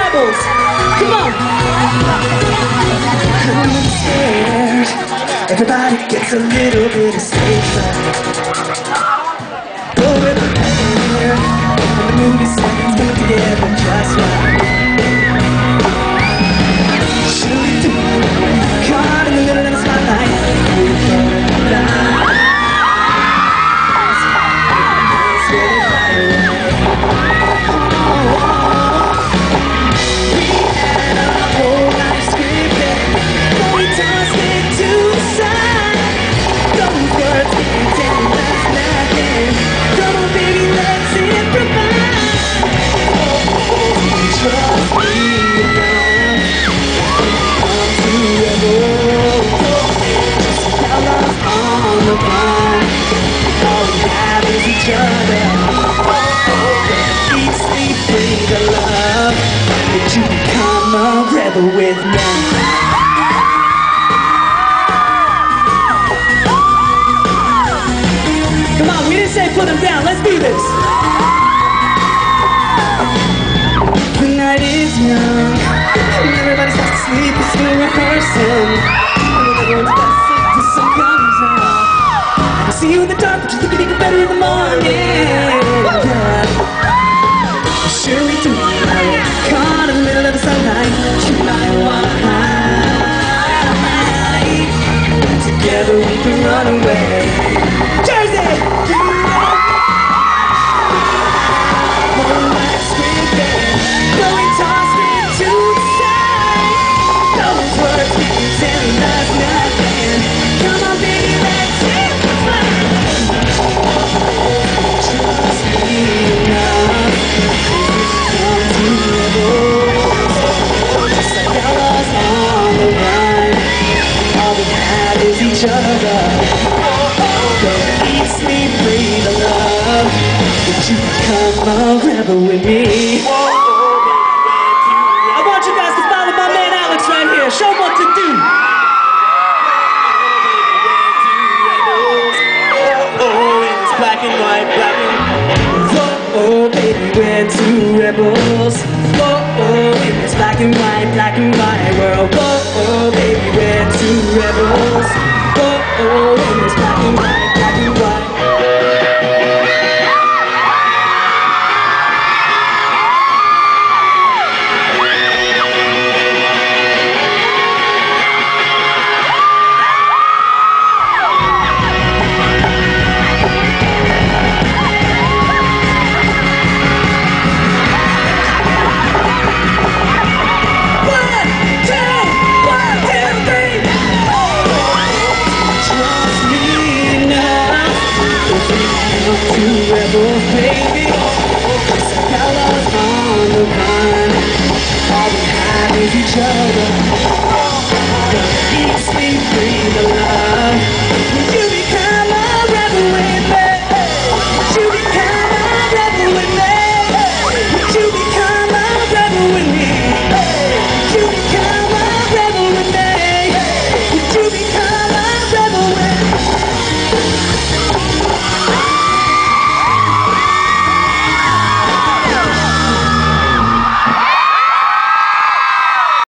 rebels. Come on. I'm scared. Everybody gets a little bit of stage fright. Over the air, and the movie scenes come together just right. Shooting, caught in the middle of the spotlight. You become a rebel with me. Come on, we didn't say put them down, let's do this. The night is young, and everybody's fast asleep, we're still rehearsing. And everyone's fast asleep till the sun comes out. I see you in the dark, but you think you can get better in the morning. Sure we do. Caught in the middle of the sunlight, you might wanna hide. Together we can run away. Jersey! One last weekend, going tossed into the side. Those words mean telling us nothing. Come on, baby, let's take the flight. Trust me enough. Each other, don't eat, sleep, breathe, love. Would you become a rebel with me? I want you guys to follow my man Alex right here. Show him what to do. Oh, it's black and white, black and white. Oh, baby, we're two rebels. Oh, it's black and white.